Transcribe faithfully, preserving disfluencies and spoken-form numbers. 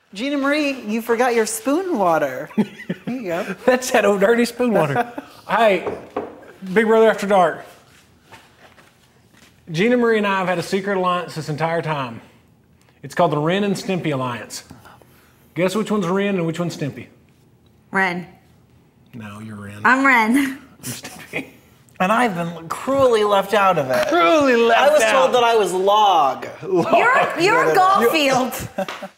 GinaMarie, you forgot your spoon water. Here you go. That's that old dirty spoon water. Hey, Big Brother After Dark. GinaMarie and I have had a secret alliance this entire time. It's called the Ren and Stimpy Alliance. Guess which one's Ren and which one's Stimpy? Ren. No, you're Ren. I'm Ren. You're Stimpy. And I've been cruelly left out of it. Cruelly left out. I was told that I was log. log You're, you're Garfield.